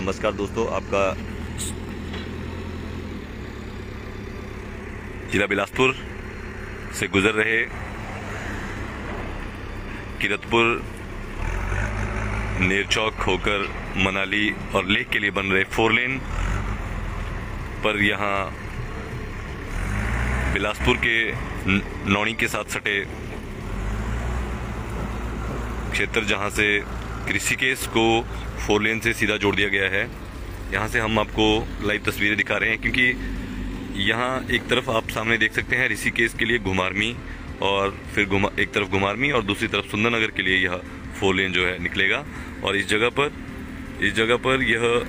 नमस्कार दोस्तों, आपका जिला बिलासपुर से गुजर रहे किरतपुर नेरचौक होकर मनाली और लेह के लिए बन रहे 4 लेन पर यहाँ बिलासपुर के नौणी के साथ सटे क्षेत्र जहाँ से ऋषिकेश को 4 लेन से सीधा जोड़ दिया गया है। यहाँ से हम आपको लाइव तस्वीरें दिखा रहे हैं, क्योंकि यहाँ एक तरफ आप सामने देख सकते हैं ऋषिकेश के लिए घुमारमी, और फिर एक तरफ घुमारमी और दूसरी तरफ सुंदरनगर के लिए यह 4 लेन जो है निकलेगा। और इस जगह पर यह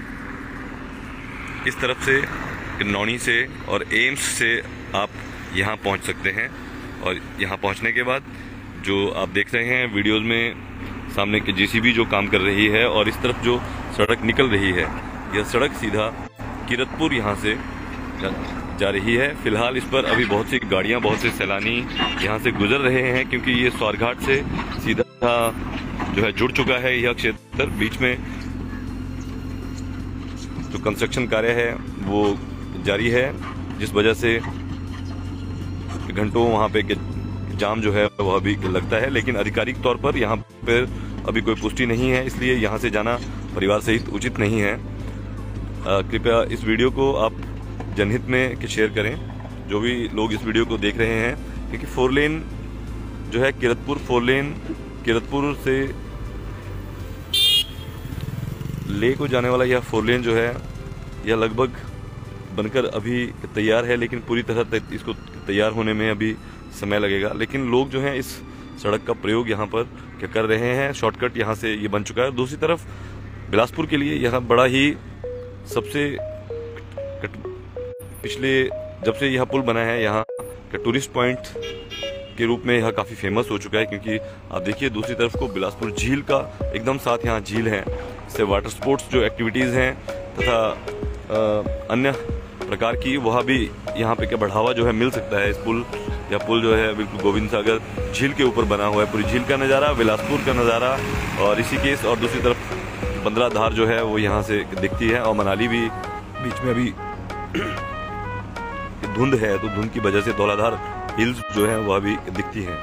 इस तरफ से नौणी से और एम्स से आप यहाँ पहुँच सकते हैं। और यहाँ पहुँचने के बाद जो आप देख रहे हैं वीडियोज़ में, सामने की जेसीबी जो काम कर रही है और इस तरफ जो सड़क निकल रही है, यह सड़क सीधा किरतपुर यहाँ से जा रही है। फिलहाल इस पर अभी बहुत सी गाड़ियाँ, बहुत से सैलानी यहाँ से गुजर रहे हैं, क्योंकि ये स्वारघाट से सीधा जो है जुड़ चुका है यह क्षेत्र। बीच में जो कंस्ट्रक्शन कार्य है वो जारी है, जिस वजह से घंटों वहाँ पे जाम जो है वह अभी लगता है, लेकिन आधिकारिक तौर पर यहाँ पर अभी कोई पुष्टि नहीं है, इसलिए यहाँ से जाना परिवार सहित उचित नहीं है। कृपया इस वीडियो को आप जनहित में शेयर करें, जो भी लोग इस वीडियो को देख रहे हैं, क्योंकि 4 लेन जो है किरतपुर 4 लेन किरतपुर से लेह को जाने वाला यह 4 लेन जो है यह लगभग बनकर अभी तैयार है, लेकिन पूरी तरह इसको तैयार होने में अभी समय लगेगा। लेकिन लोग जो हैं इस सड़क का प्रयोग यहाँ पर क्या कर रहे हैं, शॉर्टकट यहाँ से ये बन चुका है। दूसरी तरफ बिलासपुर के लिए यह बड़ा ही सबसे पिछले जब से यह पुल बना है, यहाँ का टूरिस्ट पॉइंट के रूप में यह काफ़ी फेमस हो चुका है, क्योंकि आप देखिए दूसरी तरफ को बिलासपुर झील का एकदम साथ यहाँ झील है। इससे वाटर स्पोर्ट्स जो एक्टिविटीज़ हैं तथा अन्य प्रकार की वह भी यहाँ पे क्या बढ़ावा जो है मिल सकता है। इस पुल जो है बिल्कुल गोविंद सागर झील के ऊपर बना हुआ है। पूरी झील का नज़ारा, बिलासपुर का नज़ारा और ऋषिकेश, और दूसरी तरफ बंदरा धार जो है वो यहाँ से दिखती है। और मनाली भी बीच में अभी धुंध है, तो धुंध की वजह से धौलाधार हिल्स जो है वह भी दिखती हैं।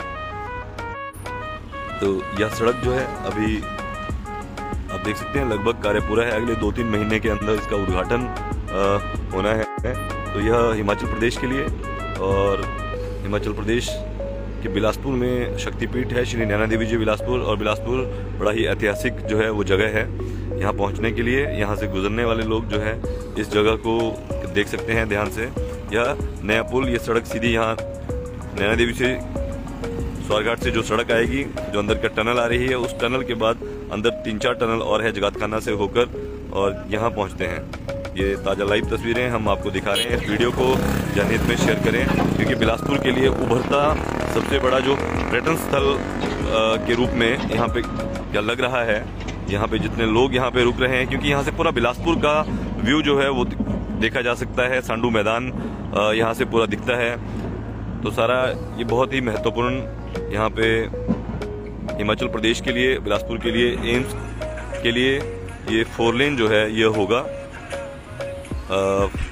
तो यह सड़क जो है अभी आप देख सकते हैं लगभग कार्य पूरा है। अगले 2-3 महीने के अंदर इसका उद्घाटन होना है। तो यह हिमाचल प्रदेश के लिए, और हिमाचल प्रदेश के बिलासपुर में शक्तिपीठ है श्री नैना देवी जी बिलासपुर, और बिलासपुर बड़ा ही ऐतिहासिक जो है वो जगह है। यहाँ पहुँचने के लिए यहाँ से गुजरने वाले लोग जो है इस जगह को देख सकते हैं ध्यान से। यह नया पुल, ये सड़क सीधी यहाँ नैना देवी से स्वारघाट से जो सड़क आएगी, जो अंदर का टनल आ रही है, उस टनल के बाद अंदर 3-4 टनल और है जगातखाना से होकर, और यहाँ पहुँचते हैं। ये ताज़ा लाइव तस्वीरें हम आपको दिखा रहे हैं। इस वीडियो को जनहित में शेयर करें, क्योंकि बिलासपुर के लिए उभरता सबसे बड़ा जो पर्यटन स्थल के रूप में यहाँ पे क्या लग रहा है। यहाँ पे जितने लोग यहाँ पे रुक रहे हैं, क्योंकि यहाँ से पूरा बिलासपुर का व्यू जो है वो देखा जा सकता है। सांडू मैदान यहाँ से पूरा दिखता है। तो सारा ये बहुत ही महत्वपूर्ण यहाँ पे हिमाचल प्रदेश के लिए, बिलासपुर के लिए, एम्स के लिए ये 4 लेन जो है यह होगा।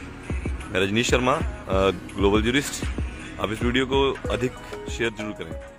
Rajneesh Sharma, global jurist. आप इस वीडियो को अधिक शेयर जरूर करें।